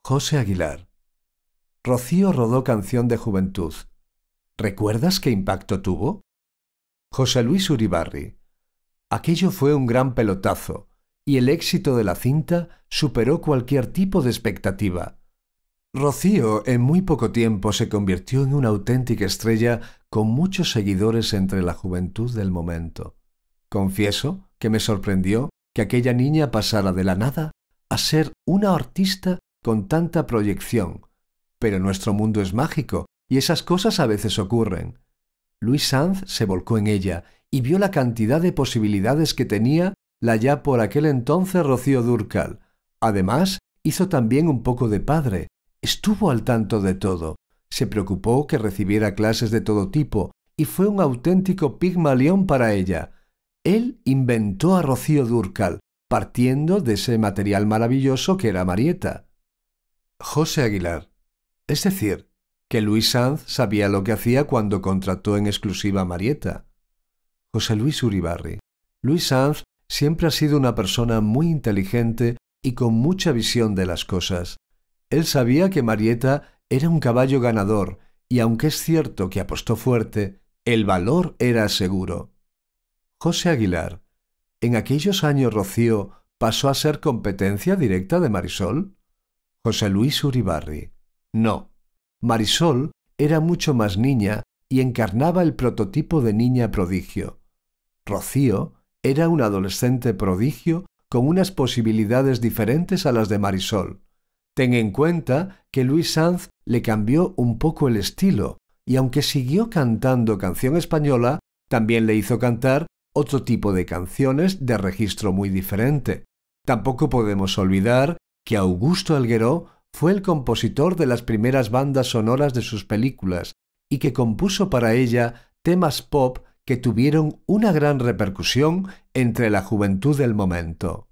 José Aguilar. Rocío rodó Canción de Juventud. ¿Recuerdas qué impacto tuvo? José Luis Uribarri. Aquello fue un gran pelotazo, y el éxito de la cinta superó cualquier tipo de expectativa. Rocío en muy poco tiempo se convirtió en una auténtica estrella con muchos seguidores entre la juventud del momento. Confieso que me sorprendió que aquella niña pasara de la nada a ser una artista con tanta proyección, pero nuestro mundo es mágico y esas cosas a veces ocurren. Luis Sanz se volcó en ella y vio la cantidad de posibilidades que tenía la ya por aquel entonces Rocío Dúrcal. Además, hizo también un poco de padre. Estuvo al tanto de todo. Se preocupó que recibiera clases de todo tipo y fue un auténtico Pigmalión para ella. Él inventó a Rocío Dúrcal, partiendo de ese material maravilloso que era Marieta. José Aguilar. Es decir, que Luis Sanz sabía lo que hacía cuando contrató en exclusiva a Marieta. José Luis Uribarri. Luis Sanz siempre ha sido una persona muy inteligente y con mucha visión de las cosas. Él sabía que Marieta era un caballo ganador y aunque es cierto que apostó fuerte, el valor era seguro. José Aguilar. ¿En aquellos años Rocío pasó a ser competencia directa de Marisol? José Luis Uribarri. No. Marisol era mucho más niña y encarnaba el prototipo de niña prodigio. Rocío era una adolescente prodigio con unas posibilidades diferentes a las de Marisol. Ten en cuenta que Luis Sanz le cambió un poco el estilo y aunque siguió cantando canción española, también le hizo cantar otro tipo de canciones de registro muy diferente. Tampoco podemos olvidar que Augusto Algueró fue el compositor de las primeras bandas sonoras de sus películas y que compuso para ella temas pop que tuvieron una gran repercusión entre la juventud del momento.